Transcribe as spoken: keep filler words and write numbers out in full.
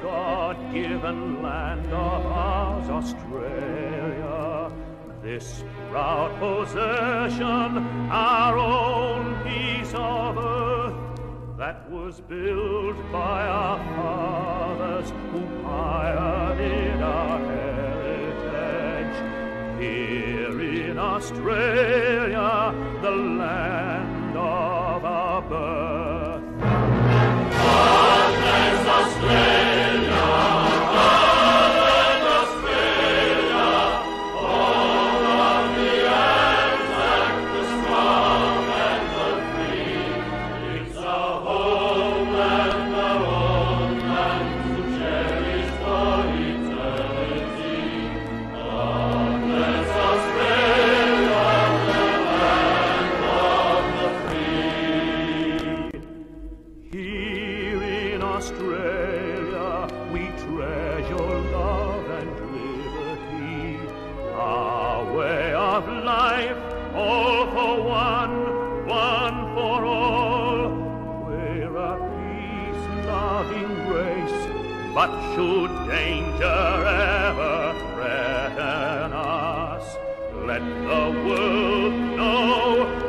God-given land of ours, Australia, this proud possession, our own piece of earth, that was built by our fathers who pioneered our heritage. Here in Australia, the land of our birth. God bless Australia, God bless Australia, home of the Anzac, the strong and the free. It's a homeland, our own land, to cherish for eternity. God bless Australia, the land of the free. Here in Australia, we treasure love and liberty. Our way of life, all for one, one for all. We're a peace-loving race, but should danger ever threaten us, let the world know